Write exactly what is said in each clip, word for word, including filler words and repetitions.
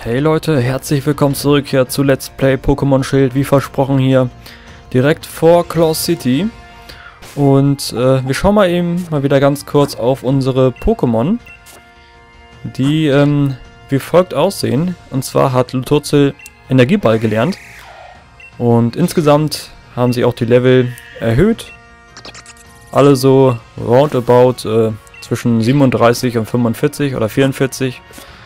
Hey Leute, herzlich willkommen zurück hier zu Let's Play Pokémon Schild, wie versprochen hier direkt vor Claw City. Und äh, wir schauen mal eben mal wieder ganz kurz auf unsere Pokémon, die ähm, wie folgt aussehen. Und zwar hat Lutotzel Energieball gelernt und insgesamt haben sie auch die Level erhöht. Alle so roundabout äh, zwischen siebenunddreißig und fünfundvierzig oder vierundvierzig.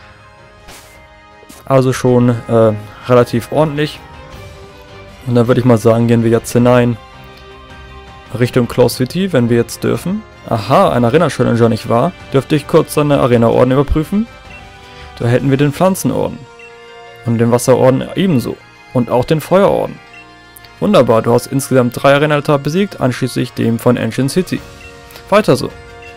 Also schon äh, relativ ordentlich. Und dann würde ich mal sagen, gehen wir jetzt hinein Richtung Claw City, wenn wir jetzt dürfen. Aha, ein Arena-Challenger, nicht wahr? Dürfte ich kurz seine Arena-Orden überprüfen? Da hätten wir den Pflanzenorden. Und den Wasserorden ebenso. Und auch den Feuerorden. Wunderbar, du hast insgesamt drei Arena-Altar besiegt, einschließlich dem von Ancient City. Weiter so.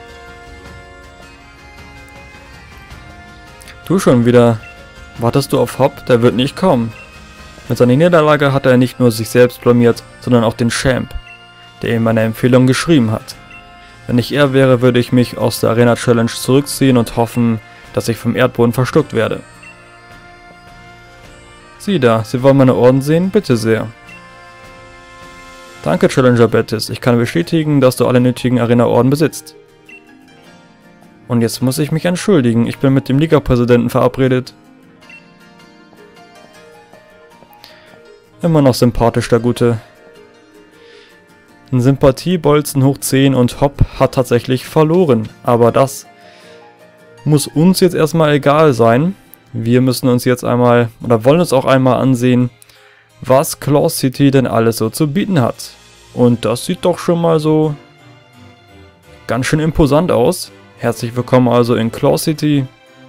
Du schon wieder. Wartest du auf Hop? Der wird nicht kommen. Mit seiner Niederlage hat er nicht nur sich selbst blamiert, sondern auch den Champ, der ihm eine Empfehlung geschrieben hat. Wenn ich er wäre, würde ich mich aus der Arena Challenge zurückziehen und hoffen, dass ich vom Erdboden verschluckt werde. Sieh da, Sie wollen meine Orden sehen? Bitte sehr. Danke, Challenger Bettis. Ich kann bestätigen, dass du alle nötigen Arena-Orden besitzt. Und jetzt muss ich mich entschuldigen. Ich bin mit dem Liga-Präsidenten verabredet. Immer noch sympathisch, der Gute. Ein Sympathiebolzen hoch zehn und Hop hat tatsächlich verloren. Aber das muss uns jetzt erstmal egal sein. Wir müssen uns jetzt einmal, oder wollen uns auch einmal ansehen, was Claw City denn alles so zu bieten hat. Und das sieht doch schon mal so ganz schön imposant aus. Herzlich willkommen also in Claw City.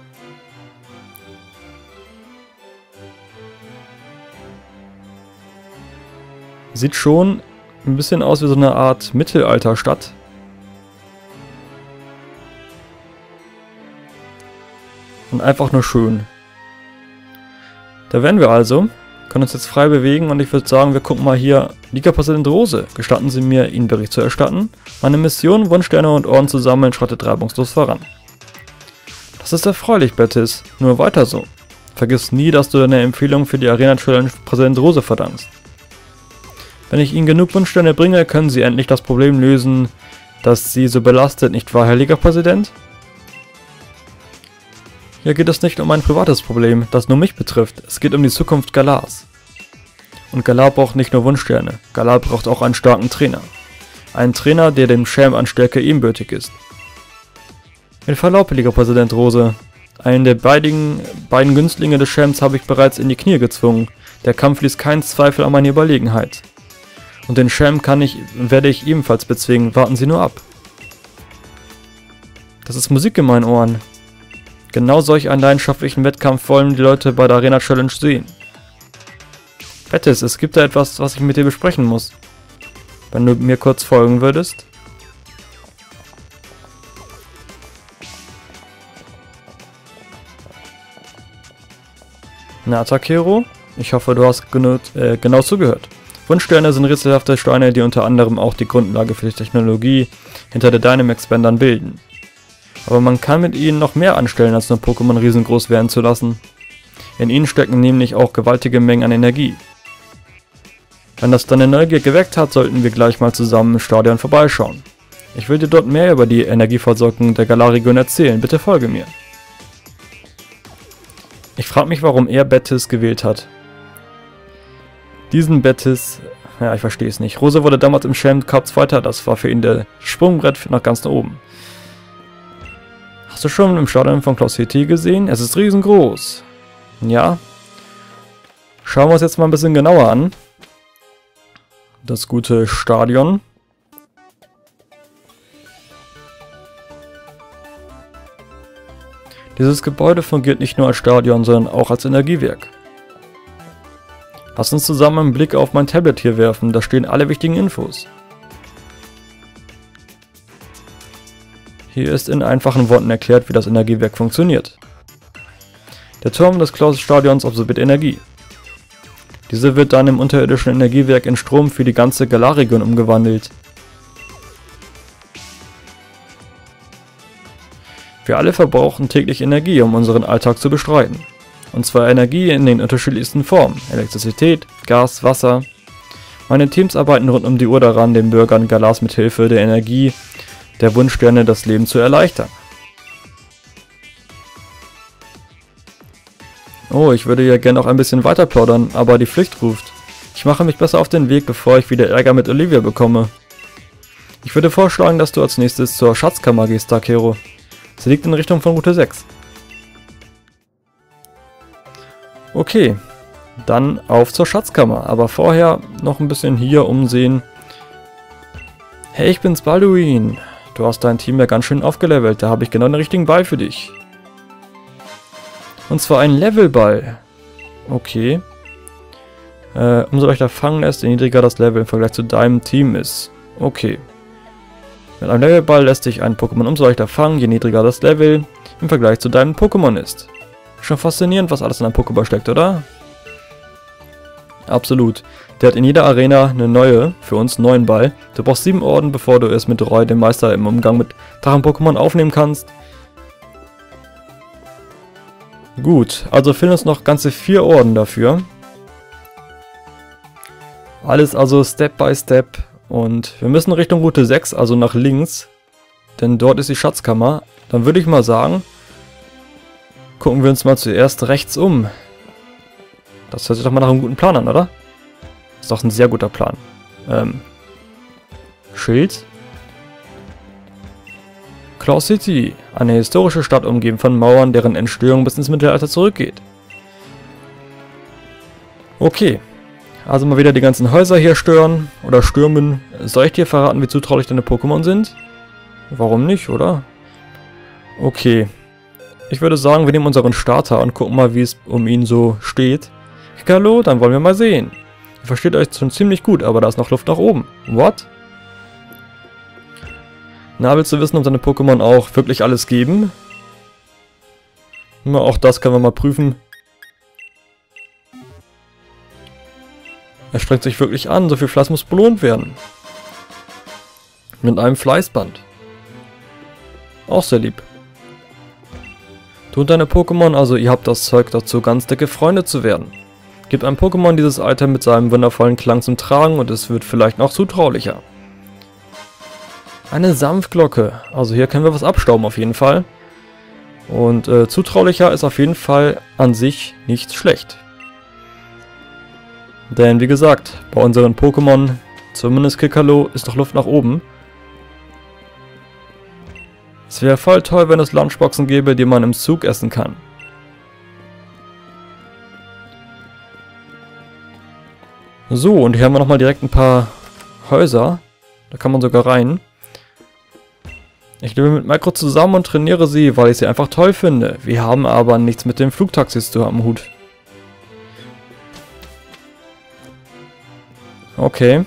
Sieht schon ein bisschen aus wie so eine Art Mittelalterstadt. Und einfach nur schön. Da wären wir also. Können uns jetzt frei bewegen und ich würde sagen, wir gucken mal hier. Liga-Präsident Rose, gestatten Sie mir, Ihnen Bericht zu erstatten. Meine Mission, Wunschsterne und Orden zu sammeln, schreitet reibungslos voran. Das ist erfreulich, Bettis. Nur weiter so. Vergiss nie, dass du deine Empfehlung für die Arena Challenge Präsident Rose verdankst. Wenn ich Ihnen genug Wunschsterne bringe, können Sie endlich das Problem lösen, das Sie so belastet, nicht wahr, Herr Liga-Präsident? Hier geht es nicht um ein privates Problem, das nur mich betrifft. Es geht um die Zukunft Galars. Und Galar braucht nicht nur Wunschsterne. Galar braucht auch einen starken Trainer. Einen Trainer, der dem Champ an Stärke ebenbürtig ist. Mit Verlaub, Liga-Präsident Rose. Einen der beiden, beiden Günstlinge des Champs habe ich bereits in die Knie gezwungen. Der Kampf ließ keinen Zweifel an meine Überlegenheit. Und den Champ kann ich, werde ich ebenfalls bezwingen. Warten Sie nur ab. Das ist Musik in meinen Ohren. Genau solch einen leidenschaftlichen Wettkampf wollen die Leute bei der Arena Challenge sehen. Bettis, es gibt da etwas, was ich mit dir besprechen muss. Wenn du mir kurz folgen würdest. Na, Takero? Ich hoffe, du hast genau, äh, genau zugehört. Wunschsterne sind rätselhafte Steine, die unter anderem auch die Grundlage für die Technologie hinter der Dynamax-Bändern bilden. Aber man kann mit ihnen noch mehr anstellen, als nur Pokémon riesengroß werden zu lassen. In ihnen stecken nämlich auch gewaltige Mengen an Energie. Wenn das deine Neugier geweckt hat, sollten wir gleich mal zusammen im Stadion vorbeischauen. Ich will dir dort mehr über die Energieversorgung der Galar-Region erzählen, bitte folge mir. Ich frage mich, warum er Bettis gewählt hat. Diesen Bettis, ja, ich verstehe es nicht. Rose wurde damals im Champ Cup Zweiter, das war für ihn der Sprungbrett nach ganz nach oben. Hast du schon im Stadion von Claw City gesehen? Es ist riesengroß. Ja. Schauen wir uns jetzt mal ein bisschen genauer an. Das gute Stadion. Dieses Gebäude fungiert nicht nur als Stadion, sondern auch als Energiewerk. Lass uns zusammen einen Blick auf mein Tablet hier werfen, da stehen alle wichtigen Infos. Hier ist in einfachen Worten erklärt, wie das Energiewerk funktioniert. Der Turm des Claw-Stadions absorbiert Energie. Diese wird dann im unterirdischen Energiewerk in Strom für die ganze Galar-Region umgewandelt. Wir alle verbrauchen täglich Energie, um unseren Alltag zu bestreiten. Und zwar Energie in den unterschiedlichsten Formen. Elektrizität, Gas, Wasser. Meine Teams arbeiten rund um die Uhr daran, den Bürgern Galas mit Hilfe der Energie der Wunschsterne das Leben zu erleichtern. Oh, ich würde ja gerne noch ein bisschen weiter plaudern, aber die Pflicht ruft. Ich mache mich besser auf den Weg, bevor ich wieder Ärger mit Olivia bekomme. Ich würde vorschlagen, dass du als nächstes zur Schatzkammer gehst, Takero. Sie liegt in Richtung von Route sechs. Okay, dann auf zur Schatzkammer, aber vorher noch ein bisschen hier umsehen. Hey, ich bin's, Balduin. Du hast dein Team ja ganz schön aufgelevelt, da habe ich genau den richtigen Ball für dich. Und zwar ein Levelball. Okay. Äh, umso leichter fangen lässt, je niedriger das Level im Vergleich zu deinem Team ist. Okay. Mit einem Levelball lässt sich ein Pokémon umso leichter fangen, je niedriger das Level im Vergleich zu deinem Pokémon ist. Schon faszinierend, was alles in einem Pokéball steckt, oder? Absolut. Der hat in jeder Arena eine neue, für uns neuen Ball. Du brauchst sieben Orden, bevor du es mit Roy, dem Meister, im Umgang mit Drachen-Pokémon aufnehmen kannst. Gut, also fehlen uns noch ganze vier Orden dafür. Alles also Step by Step. Und wir müssen Richtung Route sechs, also nach links. Denn dort ist die Schatzkammer. Dann würde ich mal sagen, gucken wir uns mal zuerst rechts um. Das hört sich doch mal nach einem guten Plan an, oder? Ist doch ein sehr guter Plan. Ähm. Schild. Claw City. Eine historische Stadt umgeben von Mauern, deren Entstehung bis ins Mittelalter zurückgeht. Okay. Also mal wieder die ganzen Häuser hier stören. Oder stürmen. Soll ich dir verraten, wie zutraulich deine Pokémon sind? Warum nicht, oder? Okay. Ich würde sagen, wir nehmen unseren Starter und gucken mal, wie es um ihn so steht. Hallo, dann wollen wir mal sehen. Ihr versteht euch schon ziemlich gut, aber da ist noch Luft nach oben. What? Na, willst du wissen, ob deine Pokémon auch wirklich alles geben? Na, auch das können wir mal prüfen. Er strengt sich wirklich an, so viel Fleiß muss belohnt werden. Mit einem Fleißband. Auch sehr lieb. Du und deine Pokémon, also ihr habt das Zeug dazu, ganz dicke Freunde zu werden. Gib einem Pokémon dieses Item mit seinem wundervollen Klang zum Tragen und es wird vielleicht noch zutraulicher. Eine Sanftglocke. Also hier können wir was abstauben auf jeden Fall. Und äh, zutraulicher ist auf jeden Fall an sich nicht schlecht. Denn wie gesagt, bei unseren Pokémon, zumindest Kikalo, ist doch Luft nach oben. Es wäre voll toll, wenn es Lunchboxen gäbe, die man im Zug essen kann. So, und hier haben wir nochmal direkt ein paar Häuser. Da kann man sogar rein. Ich lebe mit Micro zusammen und trainiere sie, weil ich sie einfach toll finde. Wir haben aber nichts mit den Flugtaxis zu am Hut. Okay.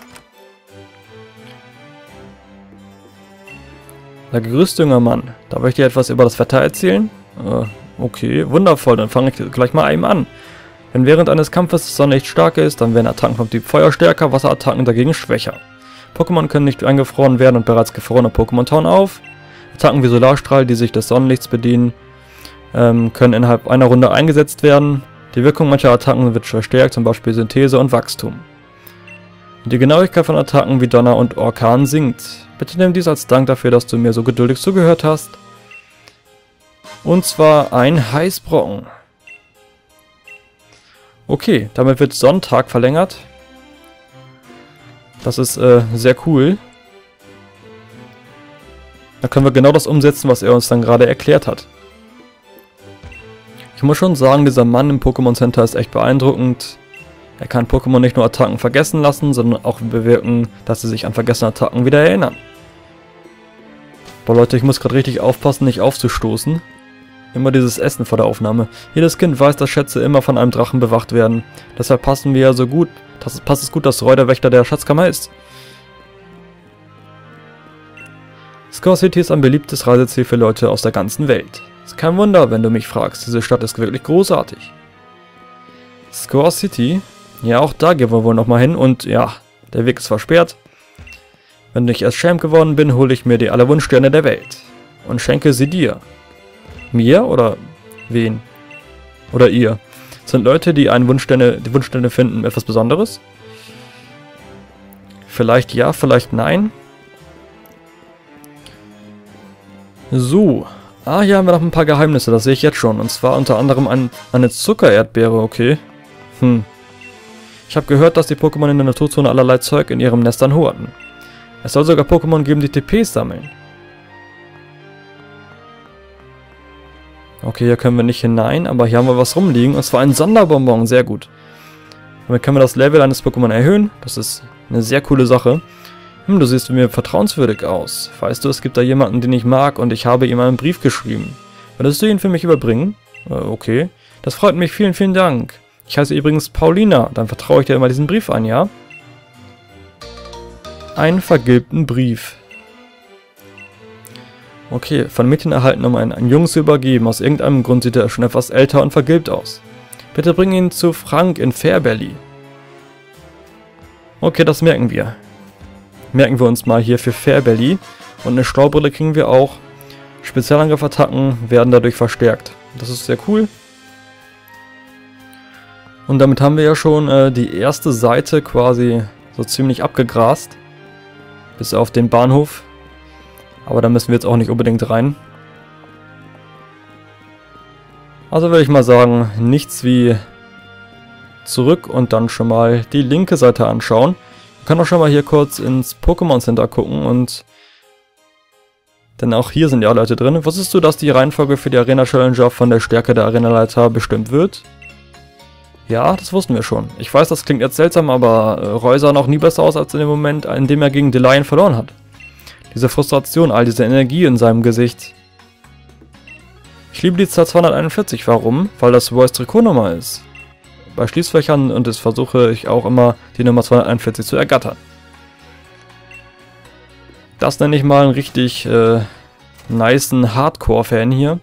Der Gerüstjüngermann. Darf ich dir etwas über das Wetter erzählen? Äh, okay, wundervoll. Dann fange ich gleich mal eben an. Wenn während eines Kampfes das Sonnenlicht stärker ist, dann werden Attacken vom Typ Feuer stärker, Wasserattacken dagegen schwächer. Pokémon können nicht eingefroren werden und bereits gefrorene Pokémon tauen auf. Attacken wie Solarstrahl, die sich des Sonnenlichts bedienen, ähm, können innerhalb einer Runde eingesetzt werden. Die Wirkung mancher Attacken wird verstärkt, zum Beispiel Synthese und Wachstum. Und die Genauigkeit von Attacken wie Donner und Orkan sinkt. Bitte nimm dies als Dank dafür, dass du mir so geduldig zugehört hast. Und zwar ein Heißbrocken. Okay, damit wird Sonntag verlängert. Das ist äh, sehr cool. Da können wir genau das umsetzen, was er uns dann gerade erklärt hat. Ich muss schon sagen, dieser Mann im Pokémon Center ist echt beeindruckend. Er kann Pokémon nicht nur Attacken vergessen lassen, sondern auch bewirken, dass sie sich an vergessene Attacken wieder erinnern. Boah Leute, ich muss gerade richtig aufpassen, nicht aufzustoßen. Immer dieses Essen vor der Aufnahme. Jedes Kind weiß, dass Schätze immer von einem Drachen bewacht werden. Deshalb passen wir ja so gut. Das passt es gut, dass Roy der Wächter der Schatzkammer ist. Score City ist ein beliebtes Reiseziel für Leute aus der ganzen Welt. Ist kein Wunder, wenn du mich fragst. Diese Stadt ist wirklich großartig. Score City? Ja, auch da gehen wir wohl nochmal hin. Und ja, der Weg ist versperrt. Wenn ich erst Champ geworden bin, hole ich mir die alle Wunschsterne der Welt. Und schenke sie dir. Mir oder wen? Oder ihr? Sind Leute, die einen Wunschsterne, die Wunschsterne finden, etwas Besonderes? Vielleicht ja, vielleicht nein. So. Ah, hier haben wir noch ein paar Geheimnisse, das sehe ich jetzt schon. Und zwar unter anderem ein, eine Zuckererdbeere, okay. Hm. Ich habe gehört, dass die Pokémon in der Naturzone allerlei Zeug in ihrem Nestern horten. Es soll sogar Pokémon geben, die T Ps sammeln. Okay, hier können wir nicht hinein, aber hier haben wir was rumliegen. Und zwar ein Sonderbonbon, sehr gut. Damit können wir das Level eines Pokémon erhöhen. Das ist eine sehr coole Sache. Hm, du siehst mir vertrauenswürdig aus. Weißt du, es gibt da jemanden, den ich mag und ich habe ihm einen Brief geschrieben. Würdest du ihn für mich überbringen? Äh, okay. Das freut mich, vielen, vielen Dank. Ich heiße übrigens Paulina. Dann vertraue ich dir immer diesen Brief an, ja? Einen vergilbten Brief. Okay, von Mädchen erhalten, um einen, einen Jungen zu übergeben. Aus irgendeinem Grund sieht er schon etwas älter und vergilbt aus. Bitte bring ihn zu Frank in Fairbelly. Okay, das merken wir. Merken wir uns mal hier für Fairbelly. Und eine Staubrille kriegen wir auch. Spezialangriff-Attacken werden dadurch verstärkt. Das ist sehr cool. Und damit haben wir ja schon äh, die erste Seite quasi so ziemlich abgegrast. Bis auf den Bahnhof. Aber da müssen wir jetzt auch nicht unbedingt rein. Also würde ich mal sagen, nichts wie zurück und dann schon mal die linke Seite anschauen. Wir können auch schon mal hier kurz ins Pokémon Center gucken und... Denn auch hier sind ja Leute drin. Wusstest du, dass die Reihenfolge für die Arena Challenger von der Stärke der Arenaleiter bestimmt wird? Ja, das wussten wir schon. Ich weiß, das klingt jetzt seltsam, aber äh, Roy sah noch nie besser aus als in dem Moment, in dem er gegen Delion verloren hat. Diese Frustration, all diese Energie in seinem Gesicht. Ich liebe die Zahl zweihunderteinundvierzig. Warum? Weil das Roys Trikotnummer ist. Bei Schließfächern und das versuche ich auch immer, die Nummer zweihunderteinundvierzig zu ergattern. Das nenne ich mal einen richtig äh, nicen Hardcore-Fan hier.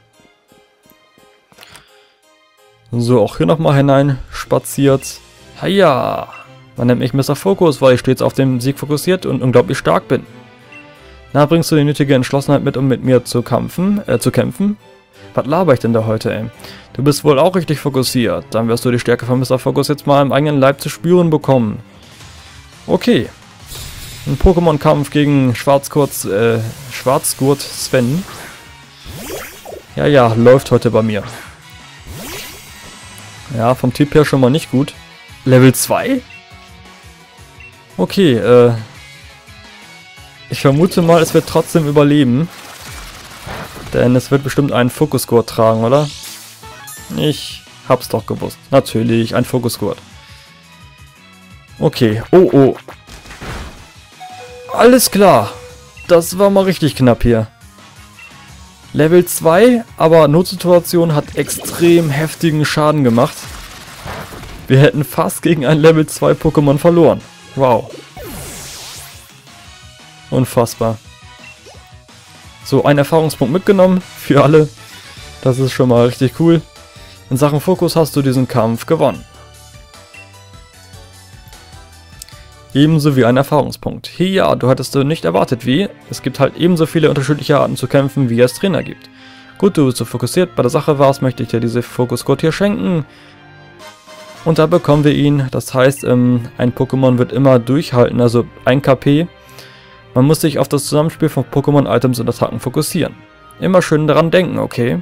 So, auch hier nochmal hinein spaziert. Haja! Man nennt mich Mister Fokus, weil ich stets auf den Sieg fokussiert und unglaublich stark bin. Na, bringst du die nötige Entschlossenheit mit, um mit mir zu kämpfen? Äh, zu kämpfen? Was laber ich denn da heute, ey? Du bist wohl auch richtig fokussiert. Dann wirst du die Stärke von Mister Fokus jetzt mal im eigenen Leib zu spüren bekommen. Okay. Ein Pokémon-Kampf gegen Schwarzgurt, äh, Schwarzgurt Sven. Ja, ja, läuft heute bei mir. Ja, vom Typ her schon mal nicht gut. Level zwei? Okay, äh... ich vermute mal, es wird trotzdem überleben. Denn es wird bestimmt einen Fokusgurt tragen, oder? Ich hab's doch gewusst. Natürlich, ein Fokusgurt. Okay, oh oh. Alles klar. Das war mal richtig knapp hier. Level zwei, aber Notsituation hat extrem heftigen Schaden gemacht. Wir hätten fast gegen ein Level zwei Pokémon verloren. Wow. Unfassbar. So, ein Erfahrungspunkt mitgenommen für alle. Das ist schon mal richtig cool. In Sachen Fokus hast du diesen Kampf gewonnen. Ebenso wie ein Erfahrungspunkt. Hier ja, du hattest du nicht erwartet wie. Es gibt halt ebenso viele unterschiedliche Arten zu kämpfen, wie es Trainer gibt. Gut, du bist so fokussiert bei der Sache warst, möchte ich dir diese Fokusgurt hier schenken. Und da bekommen wir ihn. Das heißt, ähm, ein Pokémon wird immer durchhalten, also ein K P. Man muss sich auf das Zusammenspiel von Pokémon, Items und Attacken fokussieren. Immer schön daran denken, okay?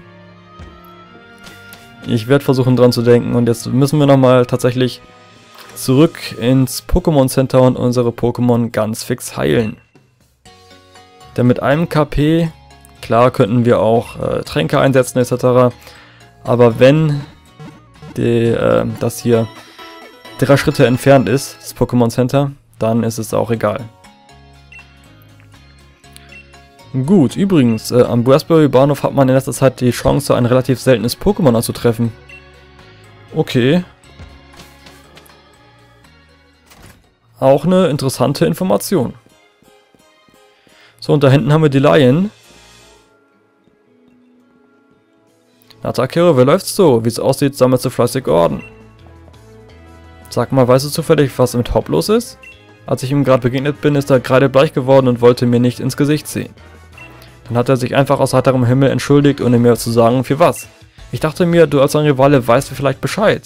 Ich werde versuchen dran zu denken und jetzt müssen wir nochmal tatsächlich zurück ins Pokémon Center und unsere Pokémon ganz fix heilen. Denn mit einem K P, klar könnten wir auch äh, Tränke einsetzen et cetera. Aber wenn die, äh, das hier drei Schritte entfernt ist, das Pokémon Center, dann ist es auch egal. Gut, übrigens, äh, am Raspberry Bahnhof hat man in letzter Zeit die Chance, ein relativ seltenes Pokémon anzutreffen. Okay. Auch eine interessante Information. So, und da hinten haben wir die Lion. Na, Takiro, wie läuft's so? Wie es aussieht, sammelst du fleißig Orden. Sag mal, weißt du zufällig, was mit Hop los ist? Als ich ihm gerade begegnet bin, ist er gerade bleich geworden und wollte mir nicht ins Gesicht sehen. Dann hat er sich einfach aus heiterem Himmel entschuldigt, ohne mir zu sagen, für was. Ich dachte mir, du als ein Rivale weißt vielleicht Bescheid.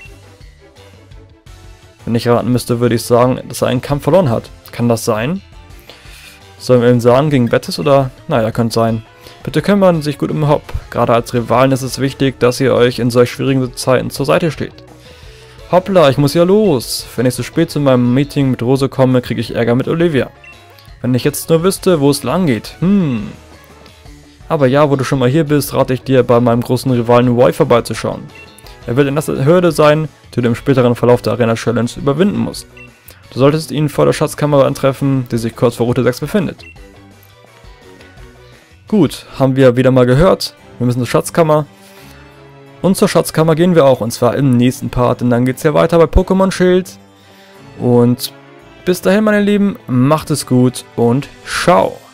Wenn ich raten müsste, würde ich sagen, dass er einen Kampf verloren hat. Kann das sein? Sollen wir ihm sagen, gegen Betis oder? Naja, könnte sein. Bitte kümmern sich gut um Hop. Gerade als Rivalen ist es wichtig, dass ihr euch in solch schwierigen Zeiten zur Seite steht. Hoppla, ich muss ja los. Wenn ich zu spät zu meinem Meeting mit Rose komme, kriege ich Ärger mit Olivia. Wenn ich jetzt nur wüsste, wo es lang geht. Hm. Aber ja, wo du schon mal hier bist, rate ich dir, bei meinem großen Rivalen Roy vorbeizuschauen. Er wird in der Hürde sein, die du im späteren Verlauf der Arena Challenge überwinden musst. Du solltest ihn vor der Schatzkammer antreffen, die sich kurz vor Route sechs befindet. Gut, haben wir wieder mal gehört. Wir müssen zur Schatzkammer. Und zur Schatzkammer gehen wir auch, und zwar im nächsten Part, denn dann geht es ja weiter bei Pokémon Schild. Und bis dahin, meine Lieben, macht es gut und ciao!